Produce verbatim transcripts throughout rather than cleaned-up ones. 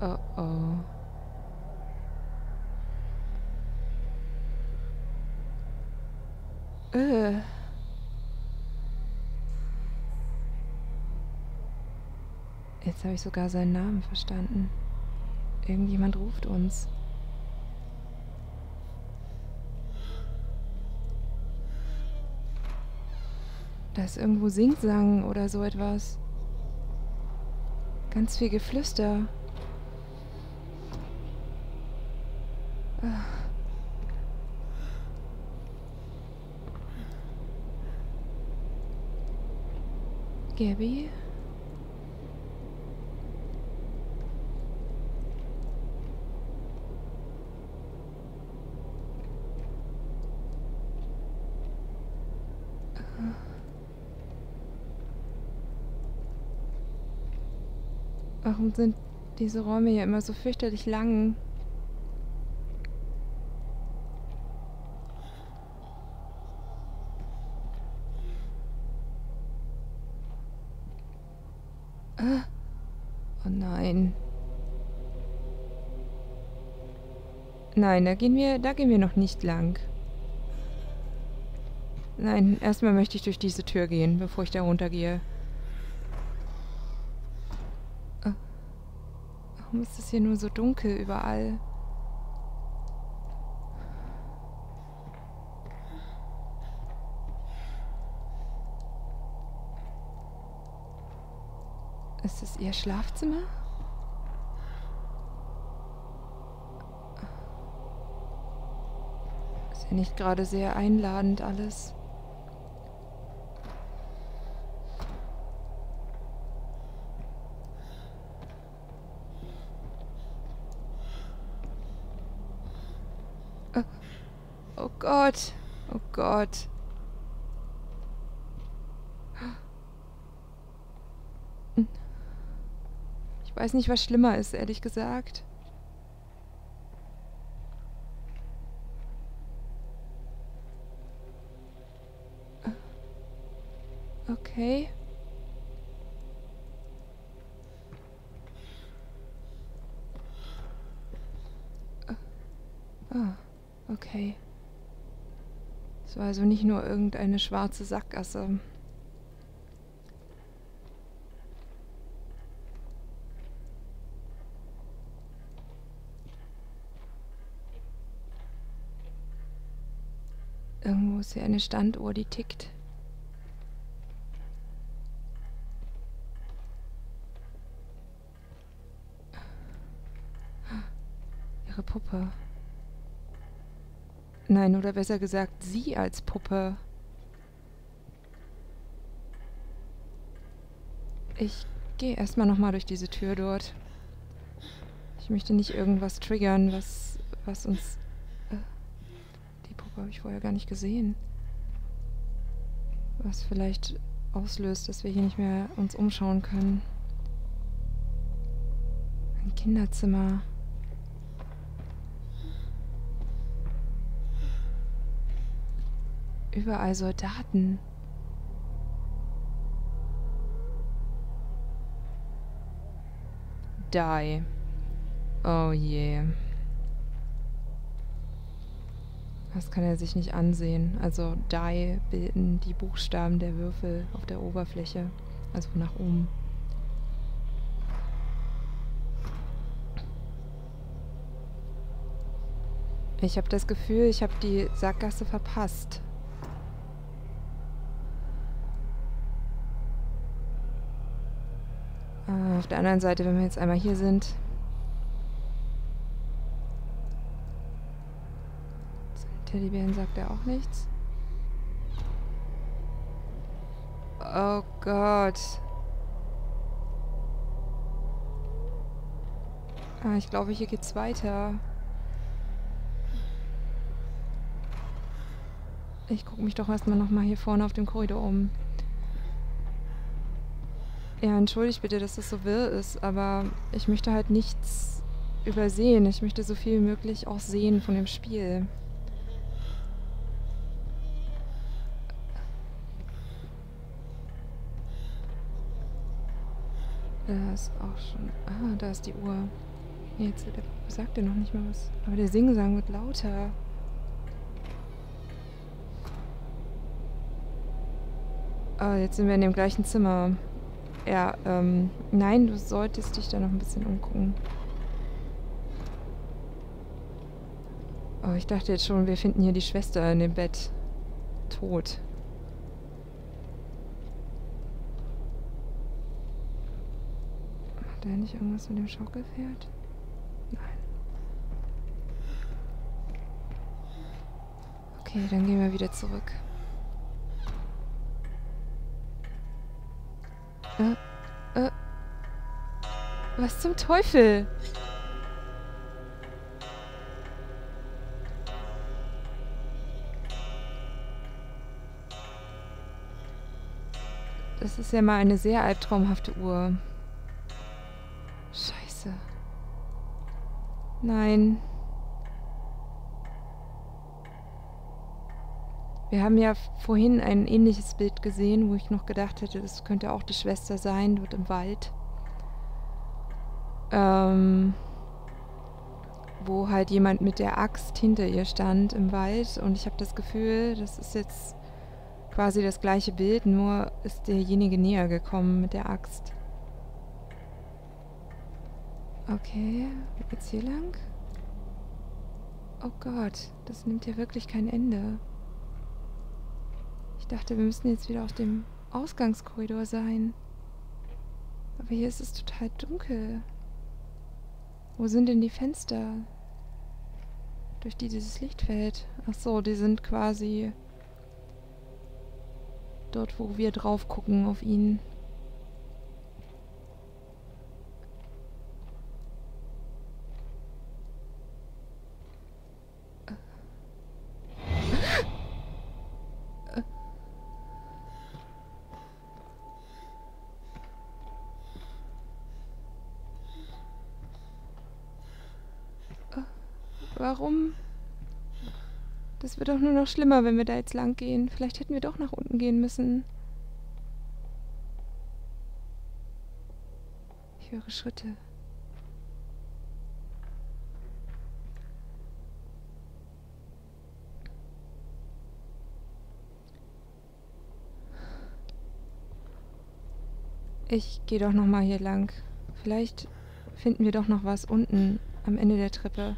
Oh oh. Äh. Jetzt habe ich sogar seinen Namen verstanden. Irgendjemand ruft uns. Da ist irgendwo Singsang oder so etwas. Ganz viel Geflüster. Ah. Gabby? Warum sind diese Räume hier immer so fürchterlich lang? Ah. Oh nein. Nein, da gehen wir, da gehen wir noch nicht lang. Nein, erstmal möchte ich durch diese Tür gehen, bevor ich da runtergehe. Ah. Warum ist es hier nur so dunkel überall? Ist es ihr Schlafzimmer? Ist ja nicht gerade sehr einladend alles. Oh, oh Gott. Oh Gott. Ich weiß nicht, was schlimmer ist, ehrlich gesagt. Okay. Ah, okay. Es war also nicht nur irgendeine schwarze Sackgasse. Irgendwo ist hier eine Standuhr, die tickt. Ihre Puppe. Nein, oder besser gesagt, sie als Puppe. Ich gehe erstmal nochmal durch diese Tür dort. Ich möchte nicht irgendwas triggern, was, was uns... Äh, die Puppe habe ich vorher gar nicht gesehen. Was vielleicht auslöst, dass wir hier nicht mehr uns umschauen können. Ein Kinderzimmer. Überall Soldaten. Die. Oh je. Das kann er sich nicht ansehen. Also Die bilden die Buchstaben der Würfel auf der Oberfläche. Also nach oben. Ich habe das Gefühl, ich habe die Sackgasse verpasst. Äh, auf der anderen Seite, wenn wir jetzt einmal hier sind... Teddybären sagt er auch nichts. Oh Gott. Ah, ich glaube, hier geht's weiter. Ich gucke mich doch erstmal nochmal hier vorne auf dem Korridor um. Ja, entschuldigt bitte, dass das so wirr ist, aber ich möchte halt nichts übersehen. Ich möchte so viel wie möglich auch sehen von dem Spiel. Da ist auch schon... Ah, da ist die Uhr. Nee, jetzt der Papa sagt ja noch nicht mal was. Aber der Singsang wird lauter. Oh, jetzt sind wir in dem gleichen Zimmer. Ja, ähm, nein, du solltest dich da noch ein bisschen umgucken. Oh, ich dachte jetzt schon, wir finden hier die Schwester in dem Bett. Tot. Hat er nicht irgendwas mit dem Schaukelpferd? Nein. Okay, dann gehen wir wieder zurück. Äh, äh. Was zum Teufel? Das ist ja mal eine sehr albtraumhafte Uhr. Scheiße. Nein. Wir haben ja vorhin ein ähnliches Bild gesehen, wo ich noch gedacht hätte, das könnte auch die Schwester sein, dort im Wald. Ähm, wo halt jemand mit der Axt hinter ihr stand im Wald. Und ich habe das Gefühl, das ist jetzt quasi das gleiche Bild, nur ist derjenige näher gekommen mit der Axt. Okay, wie geht's hier lang? Oh Gott, das nimmt ja wirklich kein Ende. Ich dachte, wir müssten jetzt wieder auf dem Ausgangskorridor sein. Aber hier ist es total dunkel. Wo sind denn die Fenster, durch die dieses Licht fällt? Ach so, die sind quasi dort, wo wir drauf gucken auf ihn. Warum? Das wird doch nur noch schlimmer, wenn wir da jetzt lang gehen. Vielleicht hätten wir doch nach unten gehen müssen. Ich höre Schritte. Ich gehe doch noch mal hier lang. Vielleicht finden wir doch noch was unten am Ende der Treppe.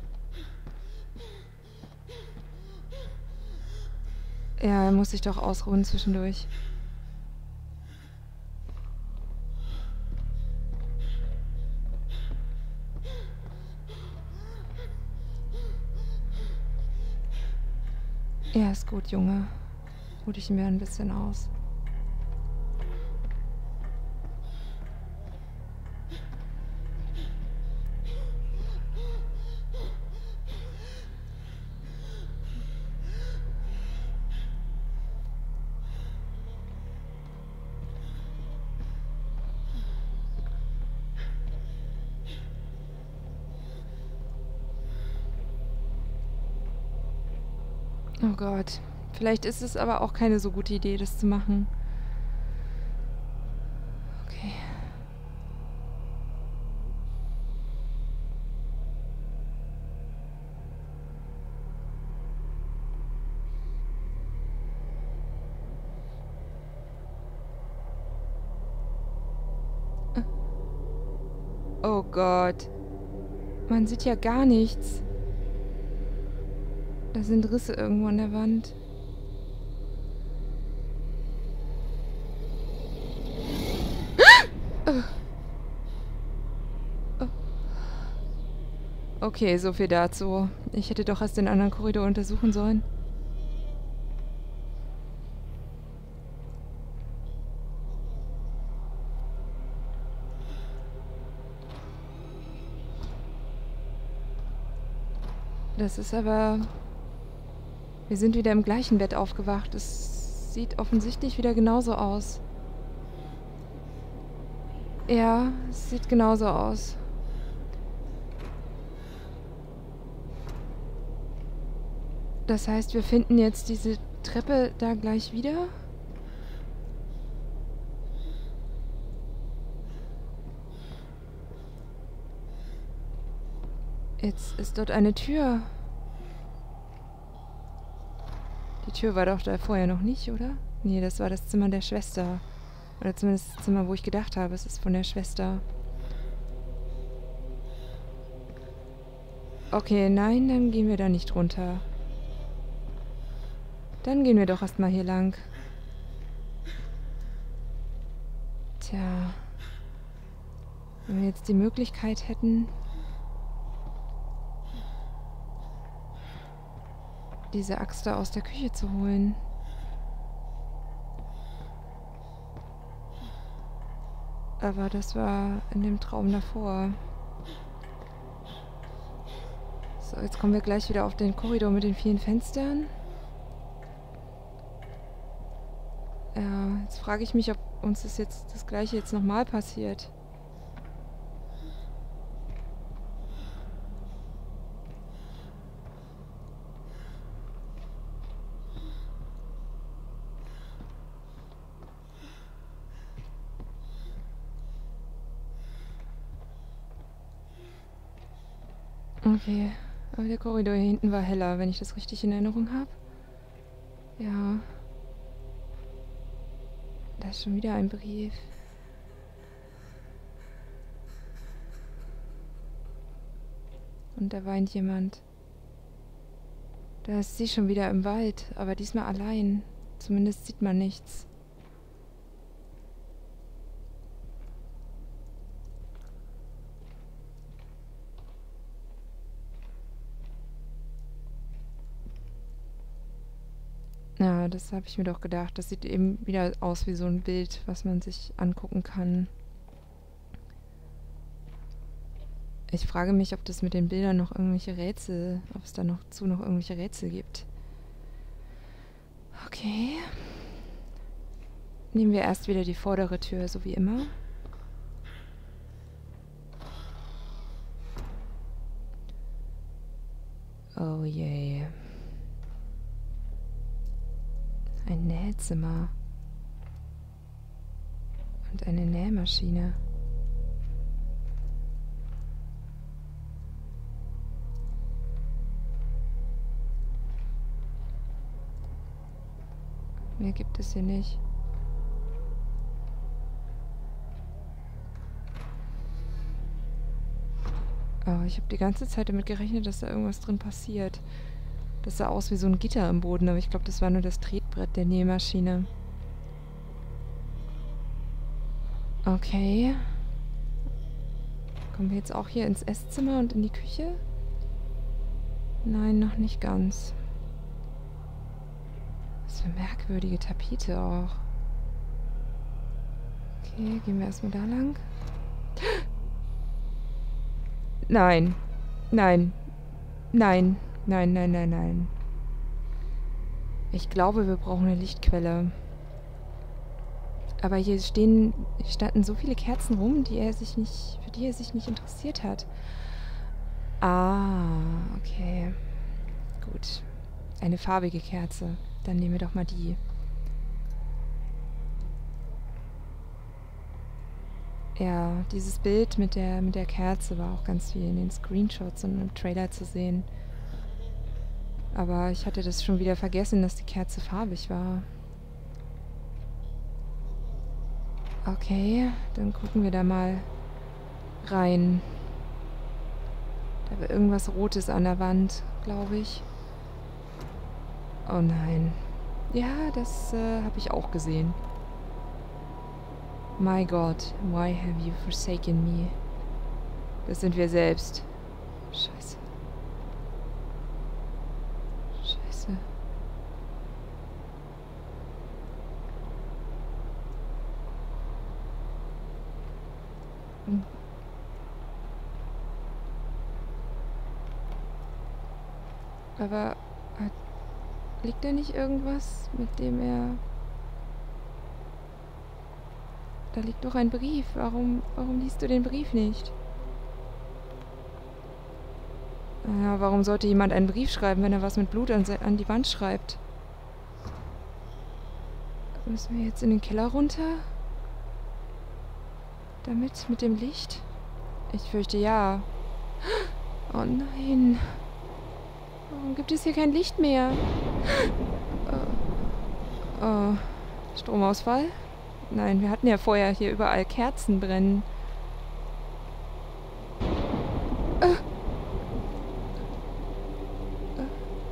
Ja, er muss sich doch ausruhen zwischendurch. Ja, ist gut, Junge. Ruh dich mir ein bisschen aus. Oh Gott. Vielleicht ist es aber auch keine so gute Idee, das zu machen. Okay. Oh Gott. Man sieht ja gar nichts. Da sind Risse irgendwo an der Wand. Okay, so viel dazu. Ich hätte doch erst den anderen Korridor untersuchen sollen. Das ist aber... Wir sind wieder im gleichen Bett aufgewacht. Es sieht offensichtlich wieder genauso aus. Ja, es sieht genauso aus. Das heißt, wir finden jetzt diese Treppe da gleich wieder? Jetzt ist dort eine Tür. Die Tür war doch da vorher noch nicht, oder? Nee, das war das Zimmer der Schwester. Oder zumindest das Zimmer, wo ich gedacht habe, es ist von der Schwester. Okay, nein, dann gehen wir da nicht runter. Dann gehen wir doch erstmal hier lang. Tja. Wenn wir jetzt die Möglichkeit hätten, diese Axt da aus der Küche zu holen. Aber das war in dem Traum davor. So, jetzt kommen wir gleich wieder auf den Korridor mit den vielen Fenstern. Ja, jetzt frage ich mich, ob uns das jetzt das Gleiche jetzt nochmal passiert. Okay, aber der Korridor hier hinten war heller, wenn ich das richtig in Erinnerung habe. Ja. Da ist schon wieder ein Brief. Und da weint jemand. Da ist sie schon wieder im Wald, aber diesmal allein. Zumindest sieht man nichts. Ja, das habe ich mir doch gedacht. Das sieht eben wieder aus wie so ein Bild, was man sich angucken kann. Ich frage mich, ob das mit den Bildern noch irgendwelche Rätsel, ob es da noch zu noch irgendwelche Rätsel gibt. Okay. Nehmen wir erst wieder die vordere Tür, so wie immer. Oh je. Ein Nähzimmer. Und eine Nähmaschine. Mehr gibt es hier nicht. Oh, ich habe die ganze Zeit damit gerechnet, dass da irgendwas drin passiert. Das sah aus wie so ein Gitter im Boden, aber ich glaube, das war nur das Tretbrett der Nähmaschine. Okay. Kommen wir jetzt auch hier ins Esszimmer und in die Küche? Nein, noch nicht ganz. Was für merkwürdige Tapete auch. Okay, gehen wir erstmal da lang. Nein. Nein. Nein. Nein, nein, nein, nein. Ich glaube, wir brauchen eine Lichtquelle. Aber hier stehen, hier standen so viele Kerzen rum, die er sich nicht, für die er sich nicht interessiert hat. Ah, okay. Gut. Eine farbige Kerze. Dann nehmen wir doch mal die. Ja, dieses Bild mit der, mit der Kerze war auch ganz viel in den Screenshots und im Trailer zu sehen. Aber ich hatte das schon wieder vergessen, dass die Kerze farbig war. Okay, dann gucken wir da mal rein. Da war irgendwas Rotes an der Wand, glaube ich. Oh nein. Ja, das äh, habe ich auch gesehen. My God, why have you forsaken me? Das sind wir selbst. Scheiße. Scheiße. Hm. Aber hat, liegt da nicht irgendwas, mit dem er... Da liegt doch ein Brief. Warum, warum liest du den Brief nicht? Ja, warum sollte jemand einen Brief schreiben, wenn er was mit Blut an, an die Wand schreibt? Müssen wir jetzt in den Keller runter? Damit? Mit dem Licht? Ich fürchte ja. Oh nein. Warum gibt es hier kein Licht mehr? Oh. Oh. Stromausfall? Nein, wir hatten ja vorher hier überall Kerzen brennen. Äh. Äh.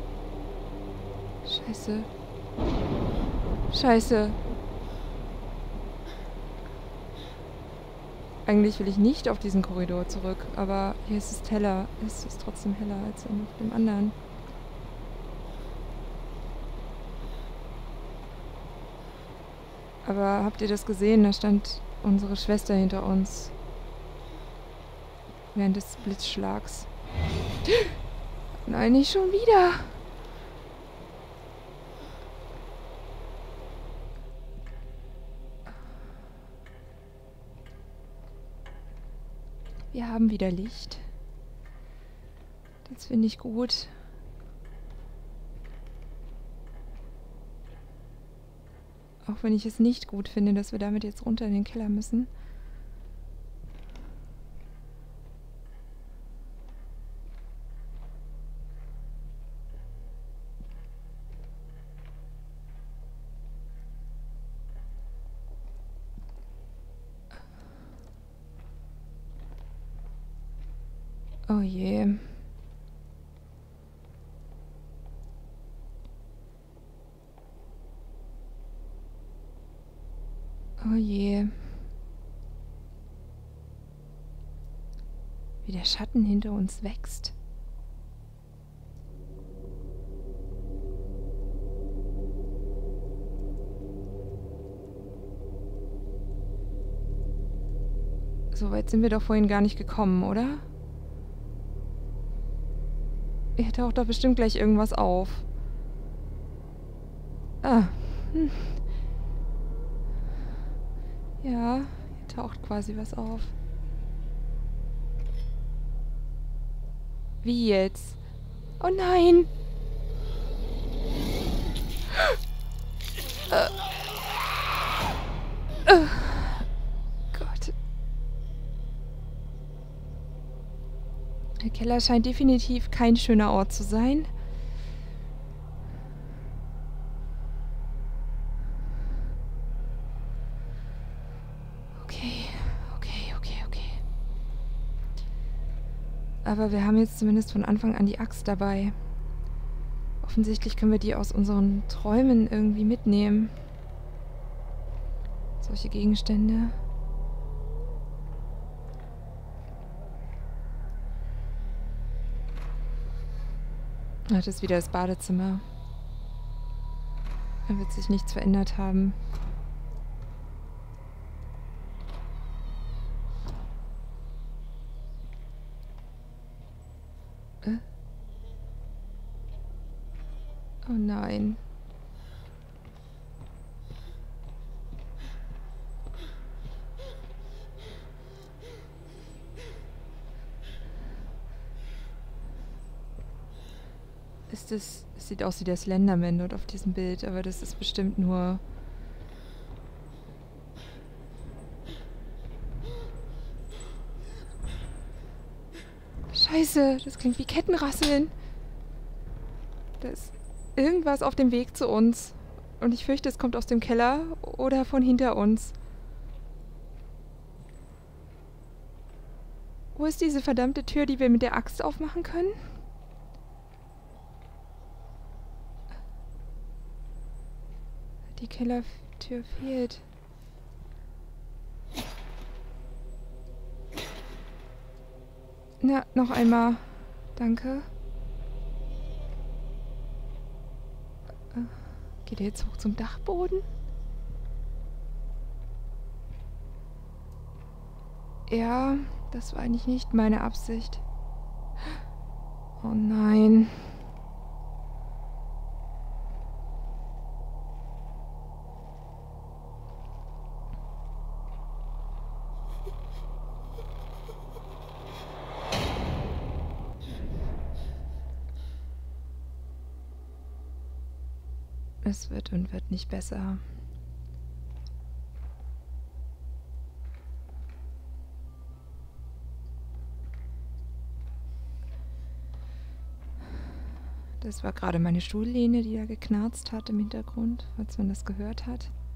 Scheiße. Scheiße. Eigentlich will ich nicht auf diesen Korridor zurück, aber hier ist es heller. Es ist trotzdem heller als auf dem anderen. Aber habt ihr das gesehen? Da stand unsere Schwester hinter uns. Während des Blitzschlags. Nein, nicht schon wieder. Wir haben wieder Licht. Das finde ich gut. Auch wenn ich es nicht gut finde, dass wir damit jetzt runter in den Keller müssen. Oh je. Oh je. Wie der Schatten hinter uns wächst. So weit sind wir doch vorhin gar nicht gekommen, oder? Hier taucht doch bestimmt gleich irgendwas auf. Ah. Hm. Ja, hier taucht quasi was auf. Wie jetzt? Oh nein! Äh. Äh. Gott. Der Keller scheint definitiv kein schöner Ort zu sein. Okay, okay, okay, okay. Aber wir haben jetzt zumindest von Anfang an die Axt dabei. Offensichtlich können wir die aus unseren Träumen irgendwie mitnehmen. Solche Gegenstände. Das ist wieder das Badezimmer. Da wird sich nichts verändert haben. Äh? Oh nein. Ist das... Es sieht aus wie der Slenderman dort auf diesem Bild, aber das ist bestimmt nur... Scheiße, das klingt wie Kettenrasseln. Da ist irgendwas auf dem Weg zu uns. Und ich fürchte, es kommt aus dem Keller oder von hinter uns. Wo ist diese verdammte Tür, die wir mit der Axt aufmachen können? Die Kellertür fehlt. Na, noch einmal. Danke. Geht er jetzt hoch zum Dachboden? Ja, das war eigentlich nicht meine Absicht. Oh nein. Es wird und wird nicht besser. Das war gerade meine Stuhllehne, die da geknarzt hat im Hintergrund, falls man das gehört hat.